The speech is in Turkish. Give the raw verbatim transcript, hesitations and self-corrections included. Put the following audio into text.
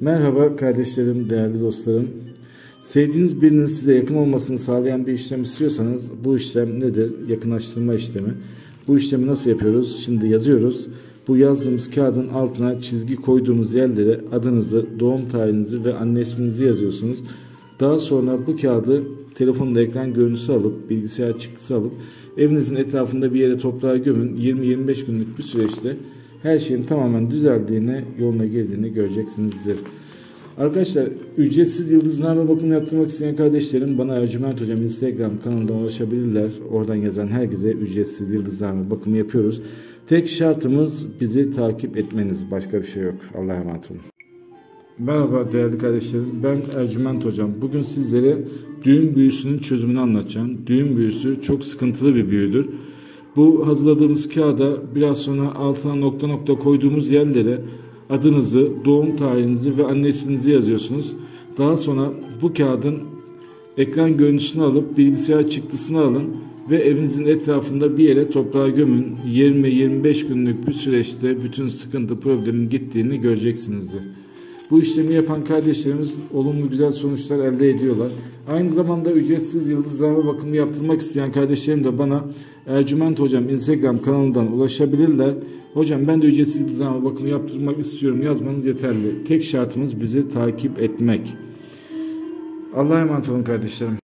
Merhaba kardeşlerim, değerli dostlarım. Sevdiğiniz birinin size yakın olmasını sağlayan bir işlem istiyorsanız bu işlem nedir? Yakınlaştırma işlemi. Bu işlemi nasıl yapıyoruz? Şimdi yazıyoruz. Bu yazdığımız kağıdın altına çizgi koyduğumuz yerlere adınızı, doğum tarihinizi ve anne isminizi yazıyorsunuz. Daha sonra bu kağıdı telefonda ekran görüntüsü alıp, bilgisayar çıktısı alıp evinizin etrafında bir yere toprağa gömün. yirmi yirmi beş günlük bir süreçte her şeyin tamamen düzeldiğini, yoluna girdiğini göreceksinizdir. Arkadaşlar, ücretsiz yıldızname bakımı yaptırmak isteyen kardeşlerim bana Ercüment Hocam Instagram kanalından ulaşabilirler. Oradan yazan herkese ücretsiz yıldızname bakımı yapıyoruz. Tek şartımız bizi takip etmeniz. Başka bir şey yok. Allah'a emanet olun. Merhaba değerli kardeşlerim. Ben Ercüment Hocam. Bugün sizlere düğüm büyüsünün çözümünü anlatacağım. Düğüm büyüsü çok sıkıntılı bir büyüdür. Bu hazırladığımız kağıda biraz sonra altına nokta nokta koyduğumuz yerlere adınızı, doğum tarihinizi ve anne isminizi yazıyorsunuz. Daha sonra bu kağıdın ekran görüntüsünü alıp bilgisayar çıktısını alın ve evinizin etrafında bir yere toprağa gömün. yirmi yirmi beş günlük bir süreçte bütün sıkıntı, problemin gittiğini göreceksinizdir. Bu işlemi yapan kardeşlerimiz olumlu güzel sonuçlar elde ediyorlar. Aynı zamanda ücretsiz yıldızname bakımı yaptırmak isteyen kardeşlerim de bana Ercüment Hocam Instagram kanalından ulaşabilirler. Hocam ben de ücretsiz yıldızname bakımı yaptırmak istiyorum yazmanız yeterli. Tek şartımız bizi takip etmek. Allah'a emanet olun kardeşlerim.